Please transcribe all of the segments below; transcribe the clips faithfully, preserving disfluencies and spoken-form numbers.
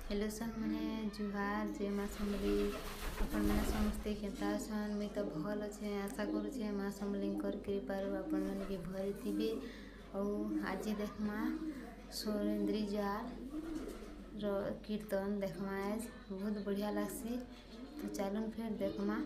Hello सन मैंने जुहार जय माँ समली अपन मैंने समस्ते केता सन मुई तो भल अच्छे आशा करुचे माँ समलींकर कृपारू आपण मैंने भी भरी थी। और आज देखमा सुरेंद्री जार रो कीर्तन देखमा आज बहुत बढ़िया लगसी। तो चलन फिर देखमा।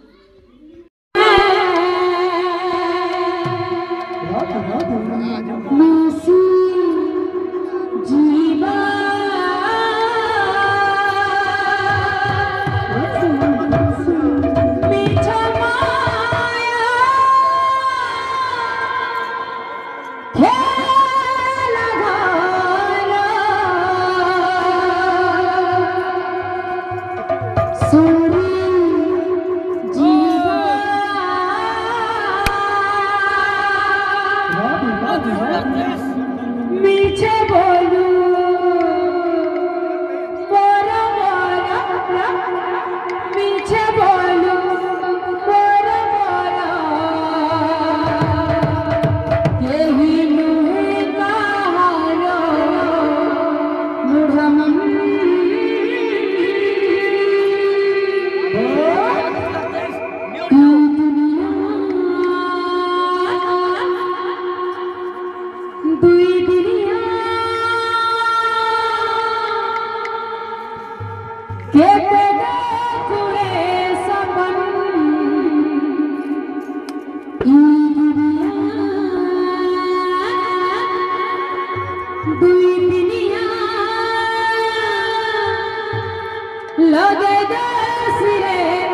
मीठे बोलू मोरा मोरा मीठे बोलू मोरा मोरा यही मुहे कहारो मुढ़म दुई दुनिया के तेरे कुए सपन ई दुनिया दुई दुनिया लगे दे सिरे